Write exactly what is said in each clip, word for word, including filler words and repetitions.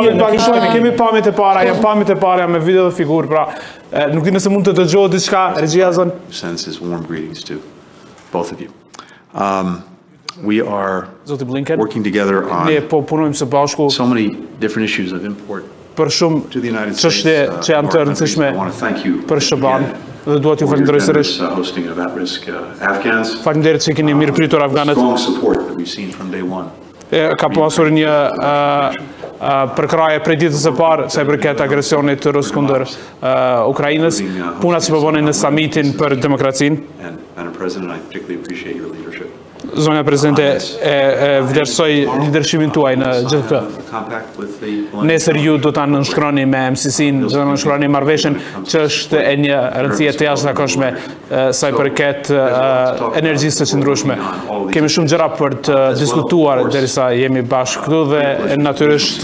pamit pak shumë, kemi pamit e para, janë pamit e para me video dhe figurë, pra nuk di nëse mund të dëgjohet diçka, regjia zon. Sends his warm greetings to both of you. Um, we are Zoti Blinken, working together on ne po punojmë së bashku so many different issues of import për shumë to the United States. çështje që janë të rëndësishme I want to thank you për Shëban dhe dua t'ju falenderoj sërish. for hosting of at-risk uh, Afghans. Faleminderit që keni mirë pritur afganët. Strong support that we've seen from day one. Ka pasur një uh, uh, përkraje prej ditës së parë sa i përket agresionit rus kundër uh, Ukrainës, punat që po bënin në samitin për demokracinë. And Madam President, I particularly appreciate your leadership. Zonja Presidente, e, e vlerësoj lidershimin tuaj në gjithë këtë. Nesër ju do ta nënshkroni me M C C-n, do ta nënshkroni marrëveshjen që është e një rëndësie të jashtëzakonshme sa i përket energjisë së qëndrueshme. Kemi shumë gjëra për të diskutuar derisa jemi bashkë këtu dhe natyrisht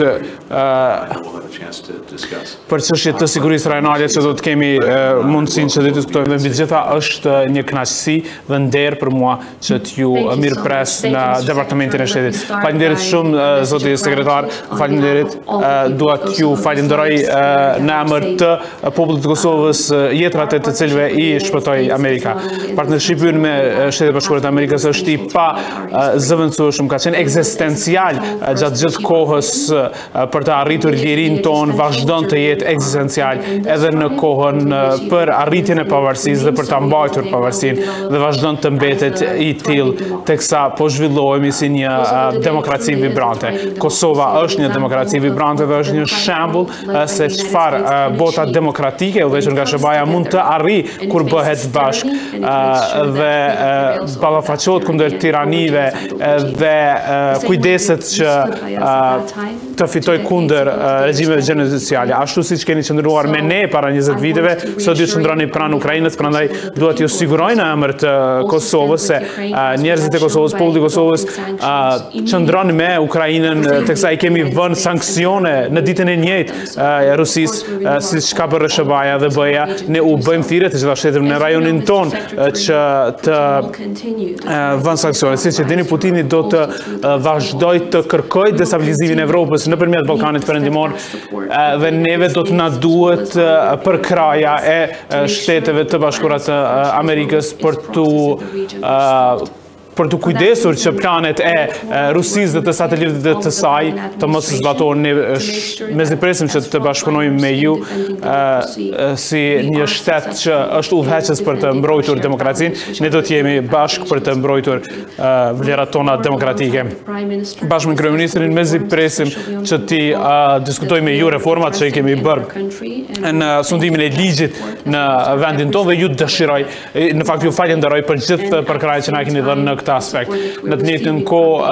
për çështje të sigurisë rajonale që do të kemi mundësinë që të diskutojmë dhe mbi të gjitha është një kënaqësi dhe nder për mua që t'ju mirë pres në Departamentin e Shtetit. Faleminderit shumë zoti sekretar, faleminderit, dua t'ju falenderoj në emër të popullit të Kosovës, jetrat e të cilëve i shpëtoi Amerika. Partnershipi me Shtetet e Bashkuara të Amerikës është i pa zëvendësueshëm, ka qenë ekzistencial gjatë gjithë kohës për të arritur lirinë tonë, vazhdon të jetë ekzistencial edhe në kohën për arritjen e pavarësisë dhe për ta mbajtur pavarësinë dhe vazhdon të mbetet i tillë teksa po zhvillohemi si një uh, demokraci vibrante. Kosova është një demokraci vibrante dhe është një shembull uh, se çfarë uh, bota demokratike udhëhequr nga Shëbaja mund të arrijë kur bëhet bashkë uh, dhe uh, ballafaqohet kundër tiranive uh, dhe uh, kujdeset që uh, të fitoj kundër uh, regjimeve gjenocidiale. Ashtu siç keni qëndruar me ne para njëzet viteve, sot ju qëndroni pranë Ukrainës, prandaj dua t'ju siguroj në emër të Kosovës se uh, njerëzit e Kosovës, populli i Kosovës uh, qëndron me Ukrainën teksa i kemi vënë sanksione në ditën e njëjtë uh, Rusisë, uh, siç ka bërë Shëbaja dhe B E A. Ne u bëjmë thirrje të gjitha shtetet në rajonin ton uh, që të uh, vënë sanksione. Siç e dini, Putini do të uh, vazhdojë të kërkojë destabilizimin e Evropës nëpërmjet Ballkanit Perëndimor uh, dhe neve do të na duhet uh, përkraja e uh, Shteteve të Bashkuara të uh, Amerikës për tu uh, për të kujdesur që planet e Rusisë dhe të satelitëve të saj të mos zbatohen. Ne mezipresim që të bashkëpunojmë me ju si një shtet që është udhëheqës për të mbrojtur demokracinë. Ne do të jemi bashkë për të mbrojtur vlerat tona demokratike. Bashkë me kryeministrin mezipresim që ti diskutoj me ju reformat që i kemi bërë në sundimin e ligjit në vendin tonë dhe ju dëshiroj, në fakt ju falenderoj për gjithë përkrahjet që na keni dhënë në këtë aspekt. Në të njëjtën kohë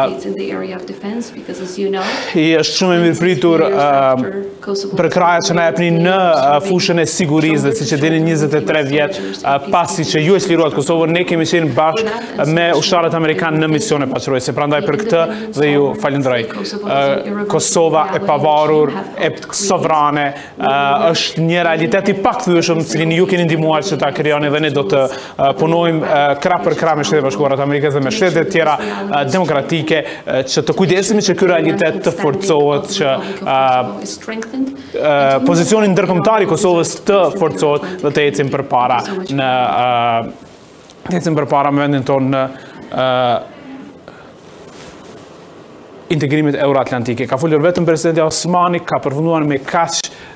i është shumë e mirëpritur përkrahjet që na jepni në fushën e sigurisë dhe siç e dini njëzet e tre vjet pasi që ju e çliruat Kosovën, ne kemi qenë bashkë me ushtarët amerikanë në misione paqërojse. Prandaj për këtë dhe ju falenderoj. Kosova e pavarur, e sovrane, është një realitet i pakthyeshëm, cilin ju keni ndihmuar që ta krijoni dhe ne do të punojmë krah për krah me Shtetet e Bashkuara të Amerikës dhe me shtetet tjera uh, demokratike uh, që të kujdesemi që ky realitet të forcohet, që uh, uh, pozicionin ndërkombëtar i Kosovës të forcohet dhe të ecim përpara në uh, të ecim përpara me vendin tonë në uh, integrimit euroatlantike. Ka folur vetëm presidenti Osmani, ka përfunduar me kaq